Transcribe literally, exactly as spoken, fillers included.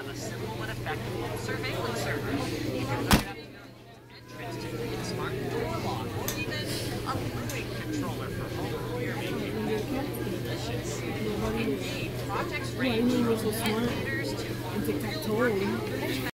have a simple but effective surveillance server. You can hook it up to your entrance to create a smart door lock, or even a living controller for home. You're making delicious. Indeed, projects range from pet feeders to